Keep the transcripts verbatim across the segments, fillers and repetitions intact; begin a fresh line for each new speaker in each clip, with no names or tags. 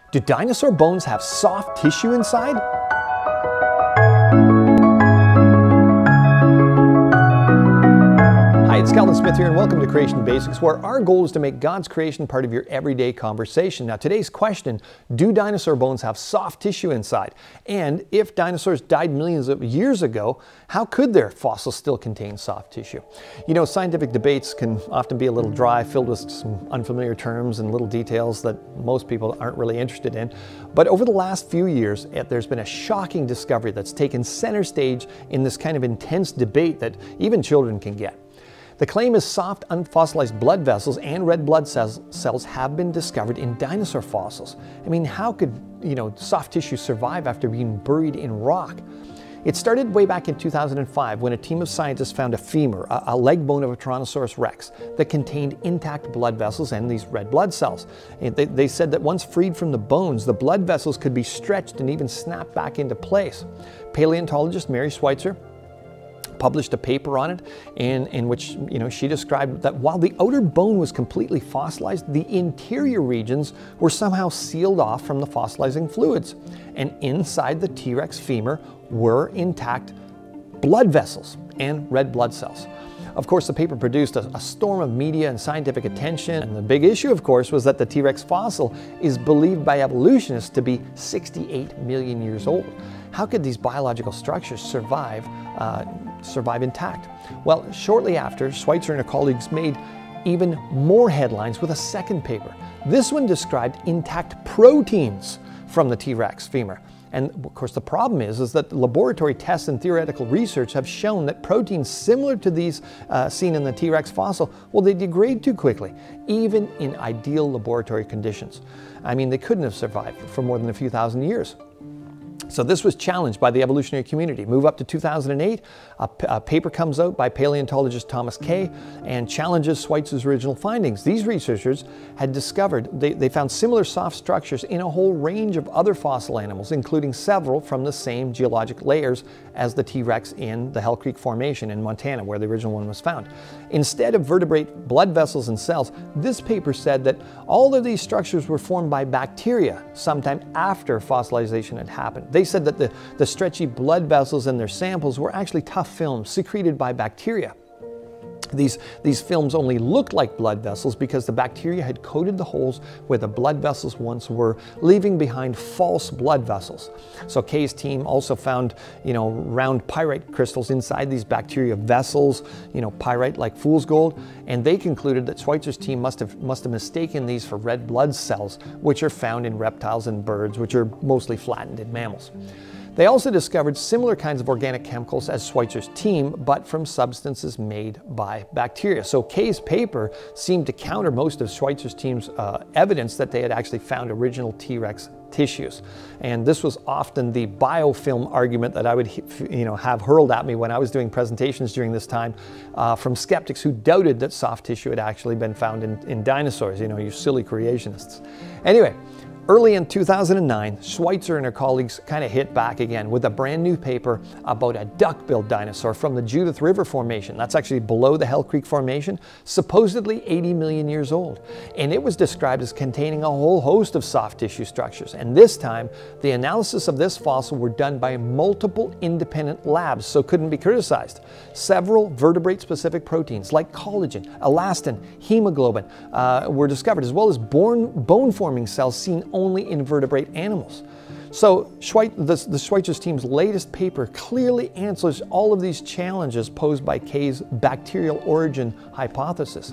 Do dinosaur bones have soft tissue inside? Hi, it's Calvin Smith here and welcome to Creation Basics, where our goal is to make God's creation part of your everyday conversation. Now today's question, do dinosaur bones have soft tissue inside? And if dinosaurs died millions of years ago, how could their fossils still contain soft tissue? You know, scientific debates can often be a little dry, filled with some unfamiliar terms and little details that most people aren't really interested in. But over the last few years, there's been a shocking discovery that's taken center stage in this kind of intense debate that even children can get. The claim is soft, unfossilized blood vessels and red blood cells, cells have been discovered in dinosaur fossils. I mean, how could, you know, soft tissue survive after being buried in rock? It started way back in two thousand five when a team of scientists found a femur, a, a leg bone of a Tyrannosaurus rex, that contained intact blood vessels and these red blood cells. And they, they said that once freed from the bones, the blood vessels could be stretched and even snapped back into place. Paleontologist Mary Schweitzer published a paper on it in, in which you know, she described that while the outer bone was completely fossilized, the interior regions were somehow sealed off from the fossilizing fluids. And inside the T-Rex femur were intact blood vessels and red blood cells. Of course, the paper produced a, a storm of media and scientific attention, and the big issue, of course, was that the T-Rex fossil is believed by evolutionists to be sixty-eight million years old. How could these biological structures survive, uh, survive intact? Well, shortly after, Schweitzer and her colleagues made even more headlines with a second paper. This one described intact proteins from the T-Rex femur. And of course the problem is, is that laboratory tests and theoretical research have shown that proteins similar to these uh, seen in the T-Rex fossil, well, they degrade too quickly, even in ideal laboratory conditions. I mean, they couldn't have survived for more than a few thousand years. So this was challenged by the evolutionary community. Move up to two thousand eight, a, a paper comes out by paleontologist Thomas Kay and challenges Schweitzer's original findings. These researchers had discovered, they, they found similar soft structures in a whole range of other fossil animals, including several from the same geologic layers as the T-Rex in the Hell Creek Formation in Montana, where the original one was found. Instead of vertebrate blood vessels and cells, this paper said that all of these structures were formed by bacteria sometime after fossilization had happened. They said that the, the stretchy blood vessels in their samples were actually tough films secreted by bacteria. These, these films only looked like blood vessels because the bacteria had coated the holes where the blood vessels once were, leaving behind false blood vessels. So Kay's team also found, you know, round pyrite crystals inside these bacteria vessels, you know, pyrite like fool's gold, and they concluded that Schweitzer's team must have, must have mistaken these for red blood cells, which are found in reptiles and birds, which are mostly flattened in mammals. They also discovered similar kinds of organic chemicals as Schweitzer's team, but from substances made by bacteria. So Kay's paper seemed to counter most of Schweitzer's team's uh, evidence that they had actually found original T-Rex tissues. And this was often the biofilm argument that I would you know, have hurled at me when I was doing presentations during this time uh, from skeptics who doubted that soft tissue had actually been found in, in dinosaurs, you know, you silly creationists. Anyway, early in two thousand nine, Schweitzer and her colleagues kind of hit back again with a brand new paper about a duck-billed dinosaur from the Judith River Formation. That's actually below the Hell Creek Formation, supposedly eighty million years old. And it was described as containing a whole host of soft tissue structures. And this time, the analysis of this fossil were done by multiple independent labs, so couldn't be criticized. Several vertebrate-specific proteins like collagen, elastin, hemoglobin uh, were discovered, as well as bone-forming cells seen only in vertebrate animals. So Schweit the, the Schweitzer's team's latest paper clearly answers all of these challenges posed by Kay's bacterial origin hypothesis.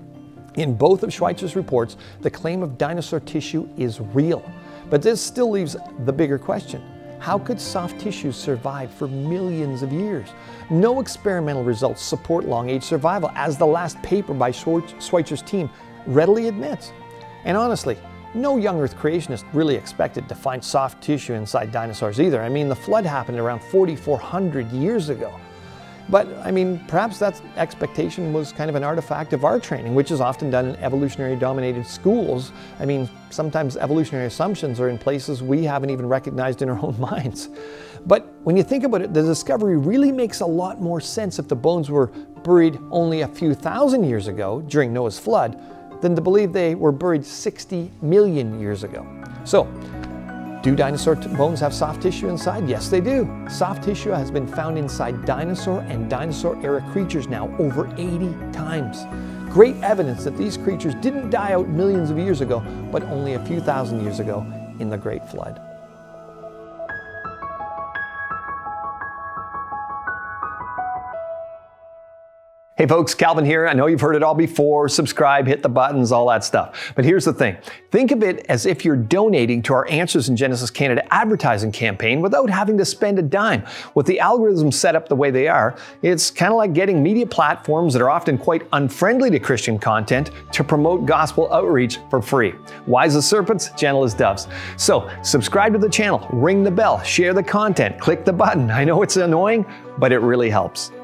In both of Schweitzer's reports, the claim of dinosaur tissue is real. But this still leaves the bigger question. How could soft tissue survive for millions of years? No experimental results support long-age survival, as the last paper by Schweitzer's team readily admits. And honestly, no young Earth creationist really expected to find soft tissue inside dinosaurs either. I mean, the flood happened around forty-four hundred years ago. But I mean, perhaps that expectation was kind of an artifact of our training, which is often done in evolutionary dominated schools. I mean, sometimes evolutionary assumptions are in places we haven't even recognized in our own minds. But when you think about it, the discovery really makes a lot more sense if the bones were buried only a few thousand years ago during Noah's flood, than to believe they were buried sixty million years ago. So, do dinosaur bones have soft tissue inside? Yes, they do. Soft tissue has been found inside dinosaur and dinosaur-era creatures now over eighty times. Great evidence that these creatures didn't die out millions of years ago, but only a few thousand years ago in the Great Flood. Hey folks, Calvin here. I know you've heard it all before. Subscribe, hit the buttons, all that stuff. But here's the thing. Think of it as if you're donating to our Answers in Genesis Canada advertising campaign without having to spend a dime. With the algorithms set up the way they are, it's kind of like getting media platforms that are often quite unfriendly to Christian content to promote gospel outreach for free. Wise as serpents, gentle as doves. So subscribe to the channel, ring the bell, share the content, click the button. I know it's annoying, but it really helps.